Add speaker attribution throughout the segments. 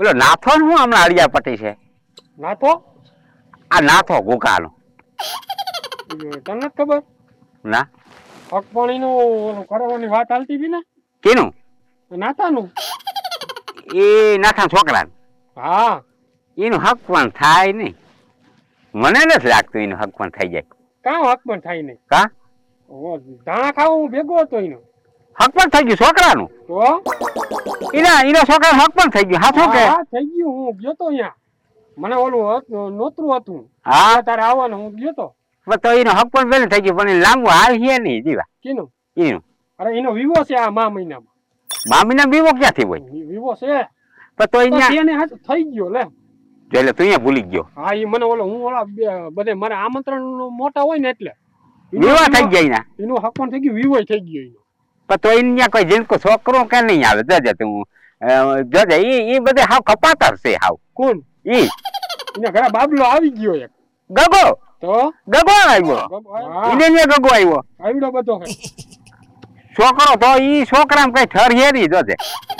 Speaker 1: ઓલો નાથો હું હમણાં અડિયા પટી છે
Speaker 2: નાથો
Speaker 1: આ નાથો ગુકાનો
Speaker 2: તને ખબર
Speaker 1: ના
Speaker 2: પગપાણીનું કરવાની વાત હાલતી હતી ને
Speaker 1: કેનું
Speaker 2: નાથાનું
Speaker 1: એ નાથા છોકરા
Speaker 2: હા
Speaker 1: એનું હક પણ થાય નહીં મને નથી લાગતું એનું હક પણ થઈ જાય
Speaker 2: કાં હક પણ થાય નહીં
Speaker 1: કા
Speaker 2: ધાણા ખાવા હું ભેગો હતો એનો
Speaker 1: હક પણ થઈ ગયું છોકરાનું
Speaker 2: તો
Speaker 1: એના છોકરા હક પણ થઈ ગયું હા શું કે
Speaker 2: થઈ ગયું હું ગયો તો અહીંયા મને ઓલું નોતરું હતું
Speaker 1: હા
Speaker 2: તારે આવવાનું હું ગયો તો
Speaker 1: તો એનો હક પણ પેલું થઈ ગયું પણ લાંબુ હાલ છે નહીં જીવા
Speaker 2: કેનું
Speaker 1: એનું
Speaker 2: અરે એનો વિવો છે આ મહિનામાં
Speaker 1: મામીના બીવો ક્યાંથી હોય
Speaker 2: વિવો છે
Speaker 1: પણ તો અહીંયા
Speaker 2: થઈ ગયો લે
Speaker 1: એટલે તું અહીંયા ભૂલી ગયો
Speaker 2: હા એ મને હું ઓલા બધે મારે આમંત્રણ મોટા હોય ને એટલે
Speaker 1: વિવાહ થઈ જાય ને
Speaker 2: એનું હક પણ થઈ ગયું વિવો થઈ ગયો એનો
Speaker 1: પણ તો અહીંયા કોઈ જીનકો છોકરો કે નહીં આવે જજે તું જજે એ બધે હાવ કપાતર છે હાવ
Speaker 2: કોણ
Speaker 1: ઈ
Speaker 2: એના ઘરે બાબલો આવી ગયો એક
Speaker 1: ગગો
Speaker 2: તો
Speaker 1: ગગો આવ્યો એને ને ગગો આવ્યો
Speaker 2: આવડો બધો
Speaker 1: છોકરો તો ઈ છોકરામાં કઈ ઠર હેરી જોજે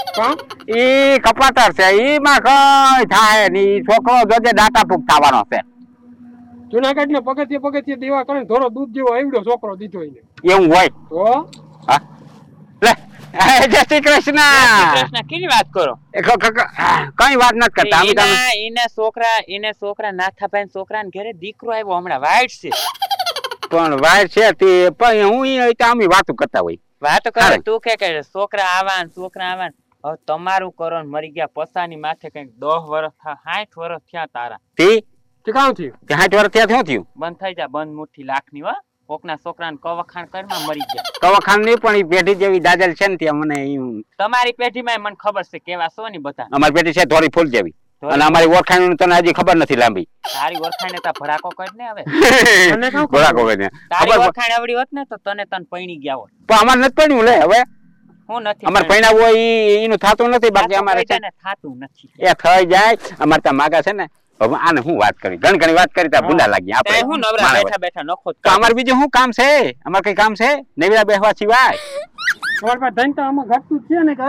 Speaker 1: ઈ કપાતર છે ઈમાં કઈ થાય ની છોકરો જોજે દાતા ફૂક થવાનો છે
Speaker 2: જુનાગઢ ને પગથિયે દેવા કરે થોડો દૂધ જેવો આવડો છોકરો દીધો એને
Speaker 1: એવું હોય
Speaker 2: તો
Speaker 1: હા લે જય શ્રી કૃષ્ણ
Speaker 3: કૃષ્ણ કેની વાત કરો
Speaker 1: કઈ વાત નથી કરતા
Speaker 3: એને છોકરા નાથાભાઈ છોકરાને ઘરે દીકરો આવ્યો હમણાં વાઈટ છે
Speaker 1: પણ વાઈટ છે તે પણ હું આમી વાતો કરતા હોય
Speaker 3: વાતો કરે તું કે છોકરા આવાન હવે તમારું કરો મરી ગયા પસાની માથે કઈક 10 વર્ષ 60 વર્ષ થયા તારા
Speaker 1: તી
Speaker 2: કામ થયું
Speaker 1: 60 વર્ષ થયા શું થયું
Speaker 3: બંધ થઈ જા બંધ મુઠ્ઠી લાખની હો કોકના છોકરાને કવખાણ કરમાં મરી ગયા
Speaker 1: કવખાણ નહીં પણ ઈ પેઢી જેવી દાજલ છે ને ત્યાં મને
Speaker 3: તમારી પેઢીમાં મને ખબર છે કેવા છો ને બધા
Speaker 1: અમારી પેઢી છે થોડી ફૂલ જેવી અને અમારી ઓળખાણ તને હજી ખબર નથી લાંબી
Speaker 3: તારી ઓળખાણ તા ભડાકો કર ને હવે
Speaker 1: ભડાકો કર ને
Speaker 3: તારી ઓળખાણ આવડી હોત ને તો તને પૈણી ગયા હોત
Speaker 1: પણ અમાર નથી પૈણ્યું લે હવે
Speaker 3: હું નથી
Speaker 1: અમાર પૈણા હોય એનું થાતું નથી બાકી અમારે છે
Speaker 3: ને થાતું નથી
Speaker 1: એ થઈ જાય અમાર તા માગા છે ને હવે આને હું વાત કરી ઘણી વાત કરી તા ભૂંડા લાગી આપણે
Speaker 3: હું નવરા બેઠા નખો
Speaker 1: તો અમાર બીજું શું કામ છે અમાર કઈ કામ છે નવીરા બેહવા સિવાય
Speaker 2: તમાર પાસે ધન તો આમાં ઘટતું છે ને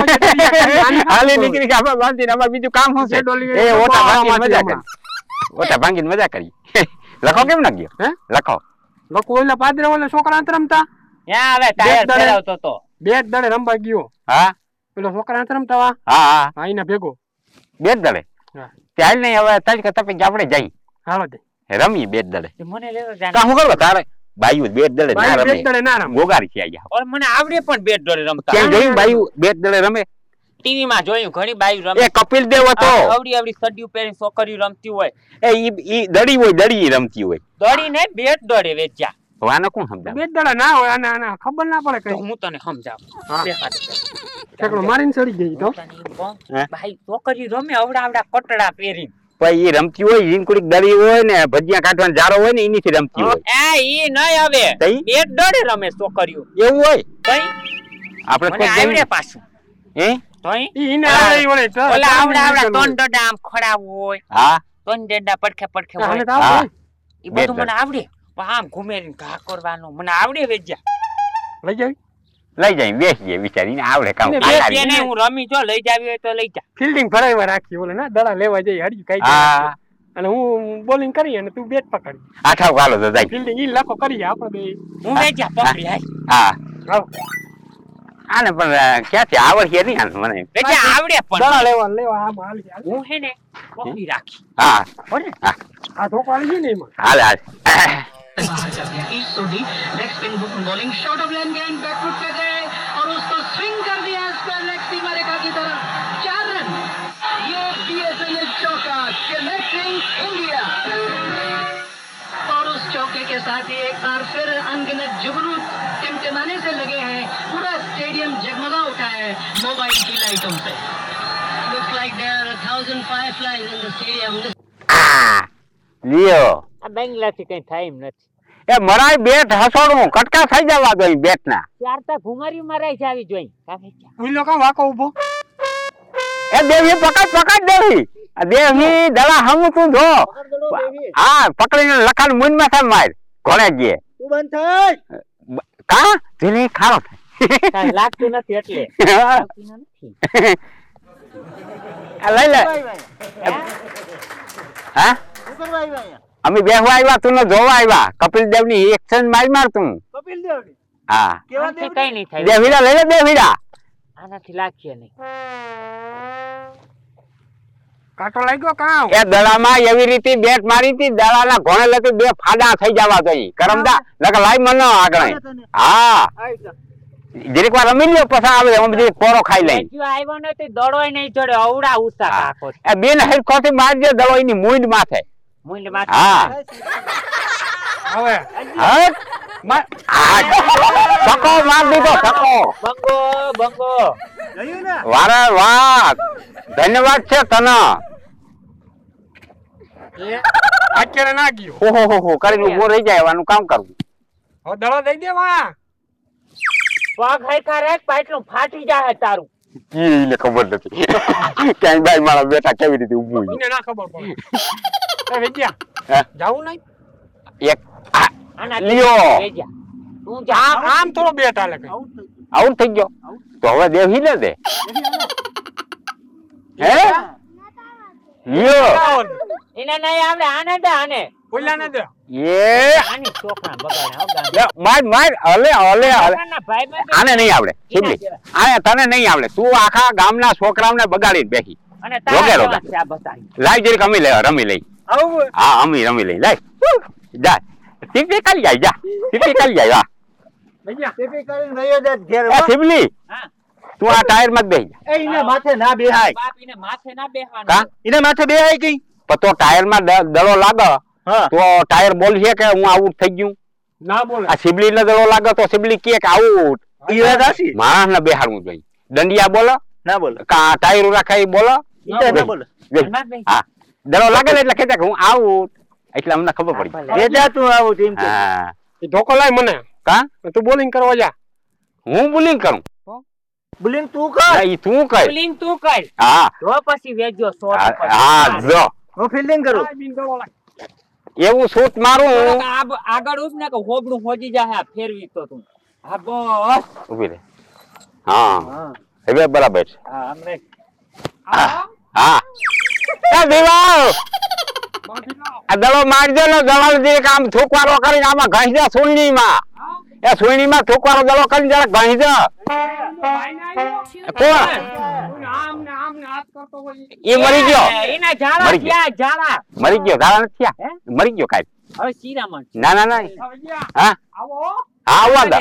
Speaker 2: કે
Speaker 1: હાલી નીકળી ગયા બાંધીને અમાર બીજું કામ શું છે એ ઓટા ભાંગીને મજા કરી ઓટા ભાંગીને મજા કરી લખો કેમ ના ગયો હે લખો
Speaker 2: ઓલા પાદરે ઓલા છોકરા રમતા
Speaker 3: યા હવે ટાયર ફેરવતો તો
Speaker 2: બેટ દડે રમવા ગયો
Speaker 1: હા
Speaker 2: પેલો છોકરા રમતા
Speaker 1: હા
Speaker 2: હા એના ભેગો
Speaker 1: બેટ દડે ચાલ નહીં હવે તડકે તપે આપણે જઈ
Speaker 2: હાલો જઈ
Speaker 1: રમી બેટ દડે
Speaker 3: મને લેતો જાન
Speaker 1: કા હું કરવા તારે બાયુ બેટ દડે ના રમે
Speaker 2: બેટ દડે ના રમે
Speaker 1: ગોગારી છે આયા
Speaker 3: ઓર મને આવડે પણ બેટ દડે રમતા
Speaker 1: કેમ જોયું બાયુ બેટ દડે રમે
Speaker 3: ટીવી માં જોયું ઘણી બાયુ રમે
Speaker 1: એ કપિલ દેવ હતો
Speaker 3: આવડી સડિયું પહેરી છોકરીઓ રમતી હોય
Speaker 1: એ ઈ દડી રમતી હોય
Speaker 3: દડી ને બેટ દડે વેચ્યા
Speaker 1: વાને કોણ સમજાવે
Speaker 2: બેટ દડા ના હોય આના ખબર ના પડે કઈ
Speaker 3: હું તને સમજાવું
Speaker 2: ઠેકડો મારીને ચડી ગઈ તો
Speaker 3: ભાઈ છોકરી રમે આવડા કટડા પહેરીને
Speaker 1: પછી એ રમતી હોય જીનકુડી દડી હોય ને ભજીયા કાઢવાનો જારો હોય ને એનીથી રમતી હોય
Speaker 3: ઈ નઈ હવે બેટ દડે રમે છોકરીઓ
Speaker 1: એવું હોય
Speaker 3: કઈ
Speaker 1: આપણે
Speaker 3: આવડે પાછું
Speaker 1: હે
Speaker 3: તોય
Speaker 2: ઈને આવડે ઓલે
Speaker 3: ઓલા આવડા તન ડડા આમ ખડાવ હોય
Speaker 1: હા
Speaker 3: તન ડડા પડખે હોય
Speaker 1: હા
Speaker 3: ઈ બધું મને આવડે આમ ઘુમેરીને ઘા કરવાનો મને આવડે વેજ્યા
Speaker 2: લઈ
Speaker 1: જાય બેસીએ વિચારીને આવડે કામ
Speaker 3: હું રમી જો લઈ જાવી હોય તો લઈ જા
Speaker 2: ફિલ્ડિંગ ફરાઈવા રાખી ઓલે ના દડા લેવા જઈ હડી કઈ
Speaker 1: હા
Speaker 2: અને હું બોલિંગ કરી અને તું બેટ પકડી
Speaker 1: આઠા વાલો તો જાય
Speaker 2: ફિલ્ડિંગ ઈ લખો કરી આપણે બે
Speaker 3: હું વેજ્યા પકડી
Speaker 1: હા આને પણ ક્યાંથી આવડે નહીં આને મને
Speaker 3: વેજ્યા આવડે પણ
Speaker 2: દડા લેવા આમ હાલ
Speaker 3: હું હે ને પકડી રાખી
Speaker 1: હા
Speaker 3: બરાબર
Speaker 2: આ ધોકો આલી ગઈ ને એમાં
Speaker 1: હાલ
Speaker 4: East Sodi, next spin bowling, short of lane and backfoot पे गए और उसको स्विंग कर दिया स्क्वायर लेग सीमा रेखा की तरफ 4 रन ये BSNL चौका कनेक्टिंग इंडिया और उस चौके के साथ ही एक बार फिर अनगिनत जुगनू टिमटिमाने से लगे हैं पूरा स्टेडियम जगमगा उठा है मोबाइल की लाइटों से looks like there are 1000 fireflies in the stadium
Speaker 1: લિયો
Speaker 3: આ બેંગલાથી કઈ થાય એમ નથી
Speaker 1: એ મરાય બેટ હસોડું કટકા થઈ જવા દો બેટ ના
Speaker 3: ચાર તા ઘુમારી મરાઈ જાવી જોઈ કાકે
Speaker 2: ઉલો કા વાકો ઉભો
Speaker 1: એ દેવી પકડ દેવી આ દેવી દડા હમ તું જો હા પકડીને લખાણ મુન માં સામ માર ઘોડે ગયે
Speaker 2: તું બંધ થઈ
Speaker 1: કા ધીરે ખારો
Speaker 3: કાઈ લાગતું નથી એટલે લાગતું નથી
Speaker 1: આ લઈ લે હા અમે બેહવા આવ્યા તું જોવા આવ્યા કપિલ દેવ ની એક્શન માર તું હા
Speaker 3: આનાથી કઈ નહીં થાય
Speaker 1: દેવીડા લઈ લે દેવીડા
Speaker 3: આનાથી લાગશે નહીં
Speaker 2: કાંટો લાગ્યો કાં
Speaker 1: એ દડામાં એવી રીતે બેટ મારી હતી દડાના ઘોણે લેતી બે ફાડા થઈ જવા જોઈએ કરમદા નકર લાઈ મને આગળ હા જરીક વાર રમી લ્યો પછી આવે અમે બધી કોરો ખાઈ લઈ
Speaker 3: જો આવ્યો ને તે દડોય નહીં ચડે અવડા ઉસા કાકો
Speaker 1: એ બેન હેરખોથી મારજો દડો એની મૂંડ માથે
Speaker 3: મુંડ માથે
Speaker 1: હા
Speaker 2: હવે
Speaker 1: હા સકો માર દીધો સકો
Speaker 3: બંગો બંગો
Speaker 1: વારે વાહ ધન્યવાદ છે તને
Speaker 2: અત્યારે ના ગયો
Speaker 1: હો કરીને ઉભો રહી જાય એવાનું કામ કરવું
Speaker 2: હવે દડો દઈ દે વા
Speaker 3: પગ હરખા રાખ પાટલું ફાટી જાય તારું
Speaker 1: એને ખબર નથી ક્યાંય બાઈ મારા બેટા કેવી રીતે ઊભું છે.
Speaker 2: એને ના ખબર પડે એ વેજ્યા
Speaker 1: હા?
Speaker 2: જાવું નહીં
Speaker 1: એક આ,
Speaker 3: આના
Speaker 1: લ્યો.
Speaker 3: વેજા તું જા
Speaker 2: આમ થોડો બેટ હાલે કઈ
Speaker 1: આઉટ થઈ ગયો તો હવે દેવી ને દે હે લ્યો
Speaker 3: એને નહીં આવડે આને દે આને
Speaker 2: બોલ્યા ને દે
Speaker 1: એ
Speaker 3: આની છોકરા બગાડે હો ગાંડા.
Speaker 1: લે, માર હલે
Speaker 3: છોકરાના ભાઈબંધ
Speaker 1: આને નહીં આવડે સીધી આને તને નહીં આવડે તું આખા ગામના છોકરાઓને બગાડીને બેસી
Speaker 3: અને
Speaker 1: રોગે,
Speaker 3: તારા
Speaker 1: રોગે.
Speaker 3: જેવા છે આ બધાય.
Speaker 1: લાઈ જરીક રમી લઈ હા અમી રમી લઈ લાઈ જા સીધી કરી જાય જા સીધી કરી જાય વાહ
Speaker 2: વેજ્યા
Speaker 1: એ શિવલી
Speaker 3: હા
Speaker 1: તું આ ટાયર માં જ બેસી જા
Speaker 3: માથે ના બેહાય બાપ એને માથે ના બેહવાનું
Speaker 1: કા
Speaker 5: એને માથે બે આવી ગઈ
Speaker 1: પણ તો ટાયર માં દડો લાગે તો ટાયર બોલશે કે હું આઉટ થઈ ગયું
Speaker 2: ના બોલે
Speaker 1: આ સિબલી ને દડો લાગે તો સિબલી કે આઉટ
Speaker 5: ઈ વાત હાચી.
Speaker 1: માણસ ને બેહાડવું જોઈએ દંડિયા બોલો
Speaker 5: ના બોલે
Speaker 1: કા ટાયર રાખાય બોલો
Speaker 5: ઈ તો ના બોલે
Speaker 3: એમાં જ નહીં.
Speaker 1: હા દડો લાગે ને એટલે કહેતા કે હું આઉટ એટલે અમને ખબર પડી
Speaker 5: વેજા તું આવું તેમ કે
Speaker 1: હા
Speaker 2: એ ધોકો લાય મને
Speaker 1: કા
Speaker 2: તું બોલિંગ કરવા જા
Speaker 1: હું બોલિંગ કરું
Speaker 5: બોલિંગ તું કર
Speaker 1: ના, ઈ તું કર
Speaker 3: બોલિંગ તું કર
Speaker 1: હા
Speaker 3: તો પછી વેજો સો
Speaker 1: હા જો
Speaker 5: હું ફિલ્ડિંગ કરું
Speaker 2: આ બિન દડો લાય
Speaker 1: એવું શૂટ મારું
Speaker 3: આગળ ઉભ ને કે હોબડું હોજી જાય આ ફેરવી તો તું હા બસ
Speaker 1: ઉભી રે હા હવે બરાબર છે
Speaker 3: હા હમણે
Speaker 1: હા એ દીવાલ
Speaker 2: બાંધી લાવ
Speaker 1: આ દડો મારજો ને દલાલ જે કામ થૂકવારો કરીને આમાં ઘસી જા સુણની માં એ સુણની માં થૂકવારો દડો કરીને જરા ઘસી જા
Speaker 2: ભાઈ ના આવ્યો
Speaker 1: કોણ
Speaker 2: આમ ને હાથ કરતો હોય
Speaker 1: એ મરી ગયો
Speaker 3: એના ઝાડા
Speaker 1: મરી ગયો.
Speaker 3: થયા ઝાડા
Speaker 1: મરી ગયો ધારા નથી થયા મરી ગયો કાઈ
Speaker 3: હવે શીરામણ છે.
Speaker 1: ના ના ના
Speaker 2: વેજ્યા
Speaker 1: હા
Speaker 2: આવો
Speaker 1: હા આવવા દે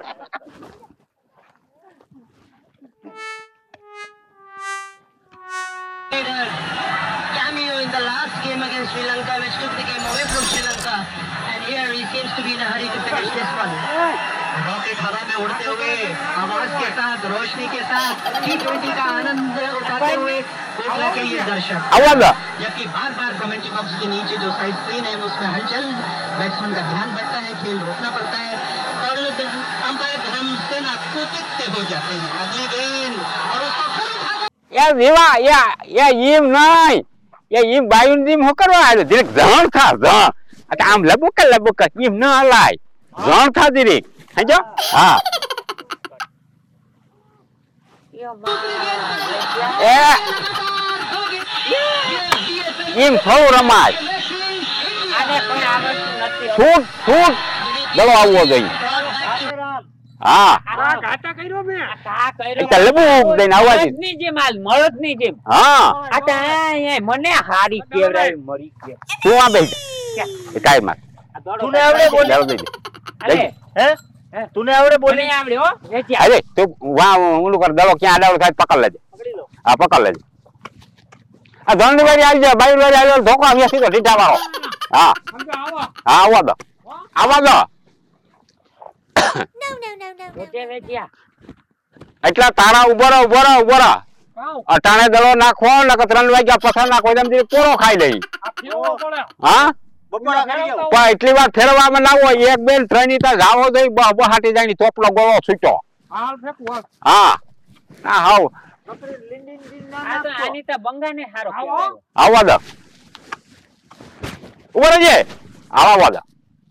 Speaker 4: Cameo in the last game against Sri Lanka, which took the game away from Sri Lanka, and here he seems to be in a hurry to finish this one. Rocket हवा में उड़ते हुए आवाज के साथ रोशनी के साथ T20 का आनंद उठाते हुए कोटला के ये दर्शक
Speaker 1: આવવા दे
Speaker 4: जबकि बार बार कमेंट्री बॉक्स के नीचे जो साइड स्क्रीन है उसमें हलचल बैट्समैन का ध्यान बढ़ता है खेल रोकना पड़ता है और अंपायर धर्म सेना कुपित से हो जाते हैं अगली गेंद और उसको फिर उठा
Speaker 1: એ દીવા એ ઈમ નહીં એ ઈમ બાયુન દીમ હું કરવા આવ્યો ધીરેક જણ થા જણ આ આમ લબુક ઈમ ન હલાય જણ થા ધીરેક સમજો હા એ ઈમ થોડું રમાય
Speaker 3: આને પણ આવડતું નથી
Speaker 1: છૂટ દડો આવવો જોઈએ હા
Speaker 2: આ ઘાટા કર્યો મેં
Speaker 3: આ કા કર્યો
Speaker 1: એટલે લબુક દઈને આવવા દે
Speaker 3: મળદની જેમ હાલ મળદની જેમ
Speaker 1: હા
Speaker 3: આ તો આ મને હારી કેવડાવી મરી ગયા
Speaker 1: તું આ બેસી જા એ ટાયર માં
Speaker 3: આ દડો
Speaker 5: તું ને આવડે બોલ
Speaker 1: દડો દઈ દે
Speaker 3: અરે
Speaker 5: હે તું અવડે
Speaker 3: બોલે
Speaker 5: બોલી
Speaker 3: આવડે હો વેચ્યા
Speaker 1: અરે તું વા ઓલું કર દડો ક્યાં આડાવડો થાય પકડ લેજે
Speaker 3: પકડી લો
Speaker 1: હા પકડ લેજે આ ધંધી વાળી આવી જાય બાઈ વાળી આવી ધોકો આવ્યા સીધો ઢીટા વાળો હા
Speaker 2: સમજો આવો
Speaker 1: હા આવવા દો
Speaker 3: વેચે વેચ્યા
Speaker 1: એટલા તારા ઉભો રહો
Speaker 2: કાઉ
Speaker 1: અટાણે દડો નાખો નકર 3 વાગ્યા પસાર નાખો એમ પૂરો ખાઈ લઈ
Speaker 2: આ ફેરવો પડે
Speaker 1: હા
Speaker 5: બપોરા કરી આવો
Speaker 1: પણ એટલી વાર ફેરવામાં ના હોય એક બેન ત્રણ ની ત્યાં જાવો જોઈએ બહાટી જાય ની ચોપડો ગોળો છૂટ્યો
Speaker 2: હાલ ફેંકવું હાલ
Speaker 1: હા હા હાવ
Speaker 3: આ તો આની તો બંગાને હારો
Speaker 2: આવો.
Speaker 3: કેવડાવ્યો.
Speaker 1: આવવા દો ઉભો રહેજે આવવા દો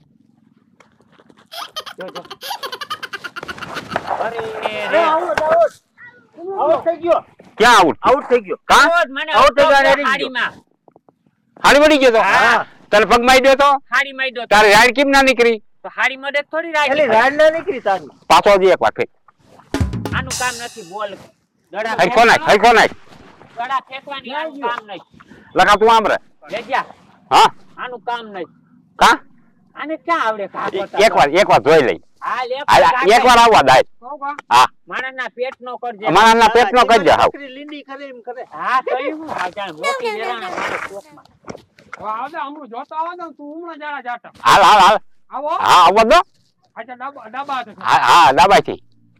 Speaker 3: જો જો અરે
Speaker 5: એ
Speaker 3: રે
Speaker 5: આવો થઈ ગયો
Speaker 1: ક્યાં આઉટ
Speaker 5: આઉટ થઈ ગયો.
Speaker 1: કા
Speaker 3: રોજ મને
Speaker 5: આઉટ થઈ ગયા ને
Speaker 3: ઉઠાવતો
Speaker 5: રહી ગયો.
Speaker 3: હાડીમાં.
Speaker 1: હાડી મળી ગયો તો
Speaker 3: હા.
Speaker 1: તને પગ મારી દો તો
Speaker 3: હાડી માંડ્યો તો.
Speaker 1: તારે રાઈડ કેમ ના નીકળી
Speaker 3: તો હાડી મડે થોડી
Speaker 5: એટલે
Speaker 3: રાખી.
Speaker 5: રાડ ના નીકળી તારી.
Speaker 1: પાછો હજી એક વાર ફેંક
Speaker 3: આનું કામ નથી બોલ. દડા
Speaker 1: હરખો નાખ
Speaker 3: દડા ફેંકવાની આનું કામ નહીં.
Speaker 1: લખા તું આમ રે
Speaker 3: લેજા
Speaker 1: હા
Speaker 3: આનું કામ નહીં.
Speaker 1: કા
Speaker 3: આને ક્યાં આવડે કાકો
Speaker 1: એક વાર જોઈ લઈ
Speaker 3: હા લે
Speaker 1: એક વાર આવવા દાય
Speaker 2: કહું કા?
Speaker 1: હા
Speaker 3: માણસના પેટ નો કરજે.
Speaker 1: માણસના પેટ નો કરજે હાવ
Speaker 5: છોકરી લીંડી કરે એમ કરે.
Speaker 3: હા કયું હું આ જાણ મોટી વેરાણા મારે કોકમાં.
Speaker 2: હવે આવજે, હમણાં જોતા આવજે ને, તું હમણાં જાડા જાટા.
Speaker 1: હાલ
Speaker 2: આવો.
Speaker 1: હા આવવા દો
Speaker 2: અચ્છા, ડાબા હાથે.
Speaker 1: હા દાબાથી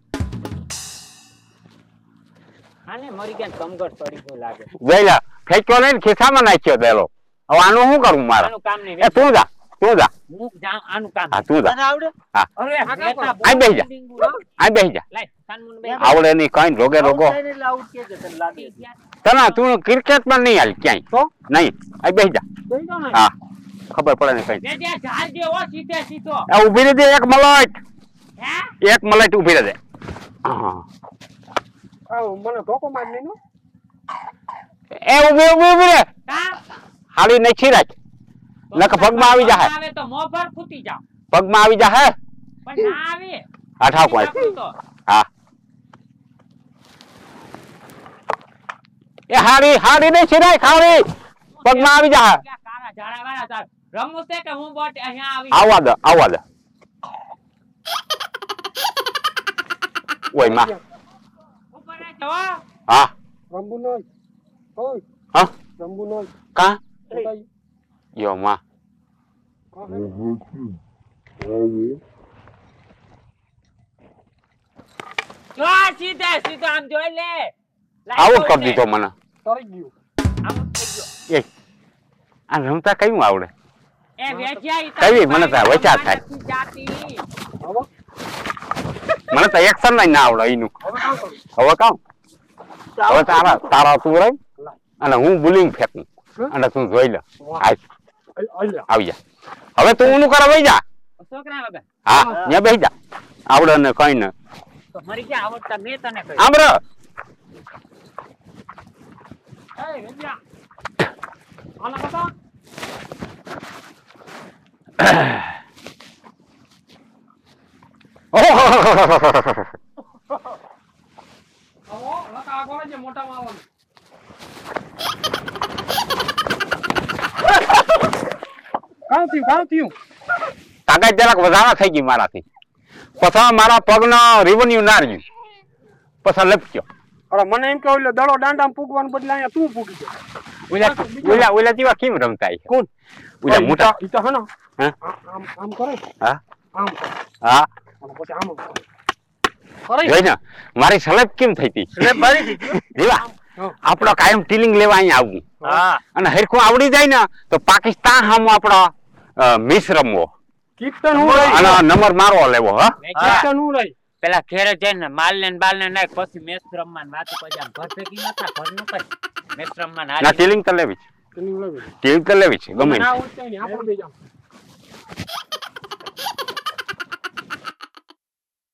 Speaker 3: આને મરી ગયા કમગર પડી ગયો લાગે.
Speaker 1: જઈ લે ફેંક્યો નહીં ને ખિસ્સામાં નાખ્યો દેલો હવે આનું શું કરું મારે
Speaker 3: આનું કામ નહીં.
Speaker 1: એ તું જા
Speaker 3: હું જાઉં આનું કામ
Speaker 1: હા તું જા
Speaker 5: તને આવડે?
Speaker 3: અરે વેતા
Speaker 1: આ બેહી જા. આ બેહી જા
Speaker 3: લાય કાનમુન બે
Speaker 1: આવડે નહીં કઈ રોગે રોગો
Speaker 5: આઉટ થાય ને એટલે આઉટ કે છે તને લાગે.
Speaker 1: તને તું ક્રિકેટ માં નહીં હાલ ક્યાંય
Speaker 2: તો?
Speaker 1: નહીં આ બેહી જા
Speaker 2: જોઈ જાઓ ને.
Speaker 1: હા ખબર પડે ને કઈ
Speaker 3: બે જે ઝાલ દે ઓ સીધે સીધો.
Speaker 1: એ ઉભી રહી દે એક મલાઈટ
Speaker 3: હે
Speaker 1: ઉભી રહી દે હા
Speaker 2: આવો, મને ધોકો માર નહીં નો.
Speaker 1: એ ઉભી રે
Speaker 3: કા
Speaker 1: હાલી નથી રાખ નક પગમાં આવી જાહે
Speaker 3: આવે તો મોભર ફૂટી જાવ.
Speaker 1: પગમાં આવી જાહે
Speaker 3: પણ ના આવે
Speaker 1: આઠા કોઈ
Speaker 3: તો
Speaker 1: હા એ હારી નહીં છીરાય ખાવી પગમાં આવી જાહે
Speaker 3: ક્યાં કાળા ઝાડા વાળા તાર રમવું છે કે હું બોટ અહીંયા આવી
Speaker 1: આવવા દે ઓય માં
Speaker 3: ઉપર આ જો
Speaker 1: હા
Speaker 2: રંબુ નહીં. ઓય,
Speaker 1: હા
Speaker 2: રંબુ નહીં.
Speaker 1: કા
Speaker 2: બતાઈ.
Speaker 1: યો માં
Speaker 2: હા,
Speaker 3: જો સીધે સીધો આમ જોઈ લે.
Speaker 1: આઉટ કરી દીધો મને
Speaker 2: તરી ગયું.
Speaker 3: આઉટ થઈ ગયો.
Speaker 1: એ આ રમતા કયું આવડે
Speaker 3: એ વેચ્યા ઈ
Speaker 1: કઈ મને તો વચ્ચા થાય.
Speaker 3: નથી જાતી.
Speaker 2: આવો.
Speaker 1: મને તો એક્શન ના આવડે એનું
Speaker 2: હવે કામ કરું.
Speaker 1: હવે કામ હવે તારા તું રહી અને હું બોલિંગ ફેંકું અને તું જોઈ લે આય
Speaker 2: આઈ લે.
Speaker 1: આવી જા હવે તું ઊનું કરે વઈ જા
Speaker 3: છોકરા વગર
Speaker 1: હા ત્યાં બેસી જા આવડે ને કઈ ને
Speaker 3: તો મરી ગયા આવડતા મેં તને કહ્યું.
Speaker 1: આમ રે
Speaker 2: એ, રેડિયા. આલા બતા. આવો, લકા આગળ જે મોટા માં આવવાનું. કાં થયું?
Speaker 1: તાકાત જરાક વધારા થઈ ગઈ મારાથી પછી મારા પગનો રેવન્યુ ના રહ્યું પછી લપક્યો
Speaker 2: અરે મને એમ કે ઓલો દડો દાંડામાં પૂગવાનું બદલે અહીંયા તું પૂગી ગયો.
Speaker 1: ઓલા જેવા કેમ રમતા છે?
Speaker 2: કોણ?
Speaker 1: ઓલા મોટા
Speaker 2: ઈ તો હે ને,
Speaker 1: હા
Speaker 2: આમ કરે.
Speaker 1: હા
Speaker 2: આમ.
Speaker 1: હા
Speaker 2: અને પછી આમ કરે.
Speaker 1: જોઈ ને મારી સલેબ કેમ થઈ હતી
Speaker 5: એટલે ભરી દીધું.
Speaker 1: જીવા આપણો કાયમ ટીલિંગ લેવા અહીંયા આવવું
Speaker 5: હા
Speaker 1: અને હરખું આવડી જાય ને તો પાકિસ્તાન સામો આપણો મિસ રમવો
Speaker 2: કીર્તન હું રહી.
Speaker 1: અને નંબર મારવો લેવો હા
Speaker 3: વેચ્યા.
Speaker 2: કીર્તન હું રહી.
Speaker 3: પેલા ઘેરે જઈને માલ ને બાલ ને નાખ પછી મેચ રમવાનું વાતું પછી આમ ઘર ભેગી ન થાય ઘર નું કઈ મેચ રમવાનું
Speaker 1: ના
Speaker 3: હાલી.
Speaker 1: ટીલિંગ તો લેવી
Speaker 2: એની લેવી.
Speaker 1: ટીલિંગ તો લેવી છે ગમે
Speaker 2: ના ઉઠાય ને આપણે બે જામ.